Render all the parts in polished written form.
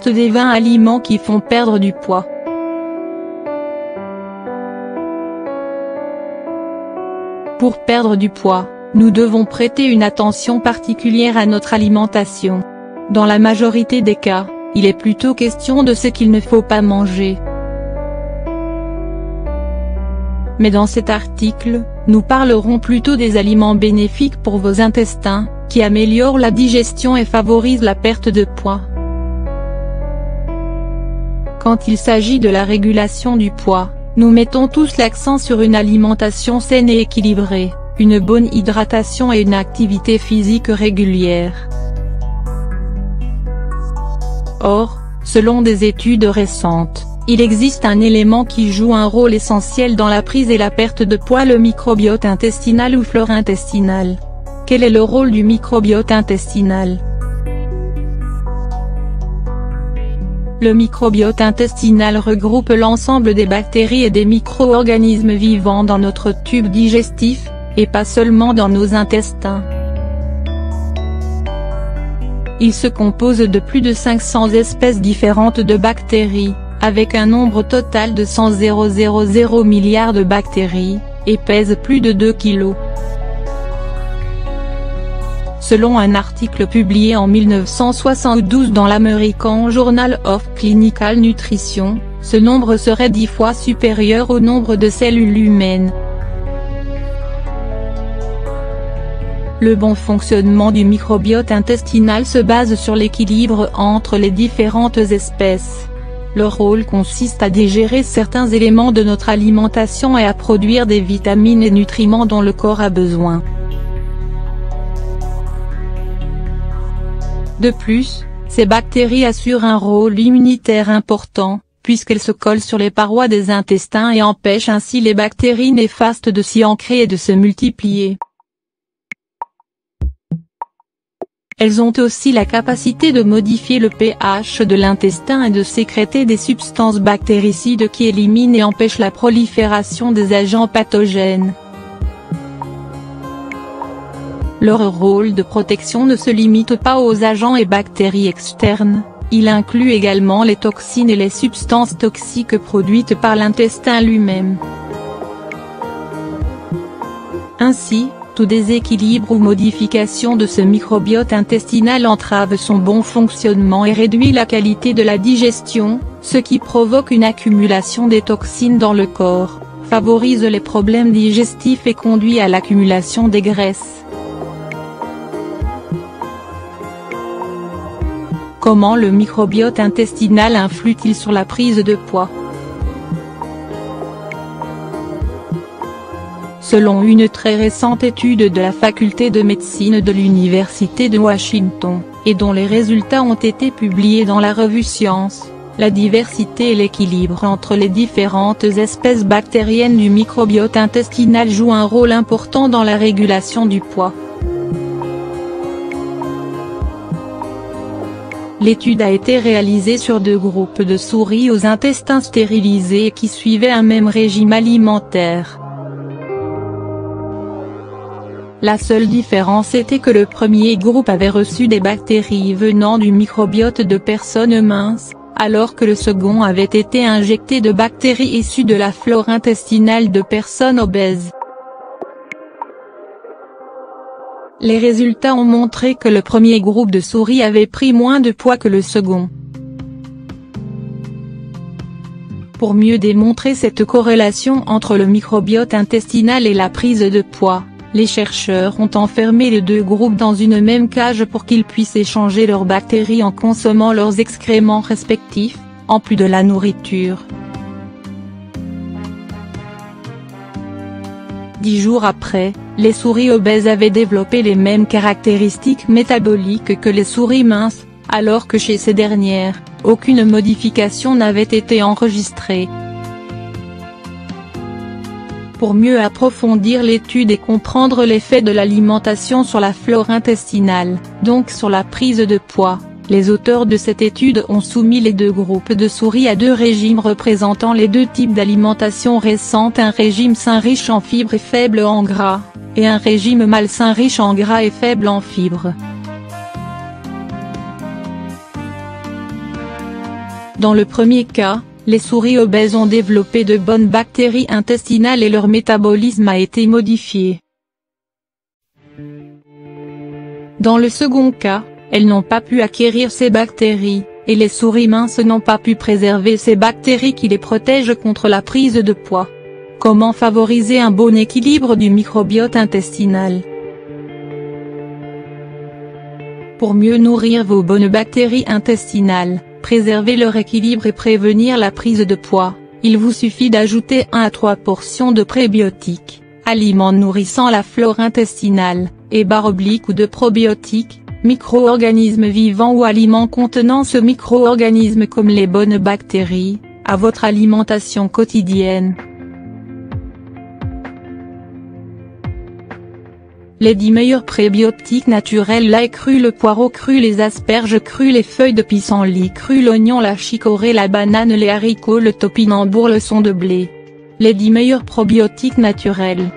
existe des 20 aliments qui font perdre du poids. Pour perdre du poids, nous devons prêter une attention particulière à notre alimentation. Dans la majorité des cas, il est plutôt question de ce qu'il ne faut pas manger. Mais dans cet article, nous parlerons plutôt des aliments bénéfiques pour vos intestins, qui améliorent la digestion et favorisent la perte de poids. Quand il s'agit de la régulation du poids, nous mettons tous l'accent sur une alimentation saine et équilibrée, une bonne hydratation et une activité physique régulière. Or, selon des études récentes, il existe un élément qui joue un rôle essentiel dans la prise et la perte de poids, le microbiote intestinal ou flore intestinale. Quel est le rôle du microbiote intestinal? Le microbiote intestinal regroupe l'ensemble des bactéries et des micro-organismes vivants dans notre tube digestif, et pas seulement dans nos intestins. Il se compose de plus de 500 espèces différentes de bactéries, avec un nombre total de 100,000 milliards de bactéries, et pèse plus de 2 kg. Selon un article publié en 1972 dans l'American Journal of Clinical Nutrition, ce nombre serait 10 fois supérieur au nombre de cellules humaines. Le bon fonctionnement du microbiote intestinal se base sur l'équilibre entre les différentes espèces. Leur rôle consiste à digérer certains éléments de notre alimentation et à produire des vitamines et nutriments dont le corps a besoin. De plus, ces bactéries assurent un rôle immunitaire important, puisqu'elles se collent sur les parois des intestins et empêchent ainsi les bactéries néfastes de s'y ancrer et de se multiplier. Elles ont aussi la capacité de modifier le pH de l'intestin et de sécréter des substances bactéricides qui éliminent et empêchent la prolifération des agents pathogènes. Leur rôle de protection ne se limite pas aux agents et bactéries externes, il inclut également les toxines et les substances toxiques produites par l'intestin lui-même. Ainsi, tout déséquilibre ou modification de ce microbiote intestinal entrave son bon fonctionnement et réduit la qualité de la digestion, ce qui provoque une accumulation des toxines dans le corps, favorise les problèmes digestifs et conduit à l'accumulation des graisses. Comment le microbiote intestinal influe-t-il sur la prise de poids? Selon une très récente étude de la faculté de médecine de l'Université de Washington, et dont les résultats ont été publiés dans la revue Science, la diversité et l'équilibre entre les différentes espèces bactériennes du microbiote intestinal jouent un rôle important dans la régulation du poids. L'étude a été réalisée sur 2 groupes de souris aux intestins stérilisés qui suivaient un même régime alimentaire. La seule différence était que le premier groupe avait reçu des bactéries venant du microbiote de personnes minces, alors que le second avait été injecté de bactéries issues de la flore intestinale de personnes obèses. Les résultats ont montré que le premier groupe de souris avait pris moins de poids que le second. Pour mieux démontrer cette corrélation entre le microbiote intestinal et la prise de poids, les chercheurs ont enfermé les 2 groupes dans une même cage pour qu'ils puissent échanger leurs bactéries en consommant leurs excréments respectifs, en plus de la nourriture. 10 jours après, les souris obèses avaient développé les mêmes caractéristiques métaboliques que les souris minces, alors que chez ces dernières, aucune modification n'avait été enregistrée. Pour mieux approfondir l'étude et comprendre l'effet de l'alimentation sur la flore intestinale, donc sur la prise de poids, les auteurs de cette étude ont soumis les 2 groupes de souris à 2 régimes représentant les 2 types d'alimentation récente, un régime sain riche en fibres et faible en gras, et un régime malsain riche en gras et faible en fibres. Dans le premier cas, les souris obèses ont développé de bonnes bactéries intestinales et leur métabolisme a été modifié. Dans le second cas, elles n'ont pas pu acquérir ces bactéries, et les souris minces n'ont pas pu préserver ces bactéries qui les protègent contre la prise de poids. Comment favoriser un bon équilibre du microbiote intestinal? Pour mieux nourrir vos bonnes bactéries intestinales, préserver leur équilibre et prévenir la prise de poids, il vous suffit d'ajouter 1 à 3 portions de prébiotiques, aliments nourrissant la flore intestinale, et / ou de probiotiques, micro-organismes vivants ou aliments contenant ce micro-organisme comme les bonnes bactéries, à votre alimentation quotidienne. Les 10 meilleurs prébiotiques naturels: l'ail cru, le poireau cru, les asperges crues, les feuilles de pissenlit crues, l'oignon, la chicorée, la banane, les haricots, le topinambour, le son de blé. Les 10 meilleurs probiotiques naturels.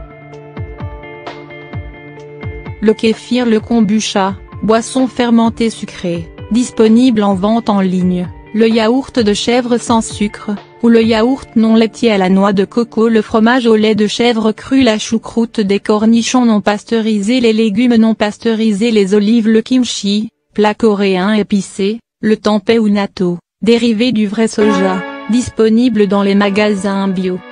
Le kéfir, le kombucha, boisson fermentée sucrée, disponible en vente en ligne, le yaourt de chèvre sans sucre, ou le yaourt non laitier à la noix de coco, le fromage au lait de chèvre cru, la choucroute, des cornichons non pasteurisés, les légumes non pasteurisés, les olives, le kimchi, plat coréen épicé, le tempeh ou natto, dérivé du vrai soja, disponible dans les magasins bio.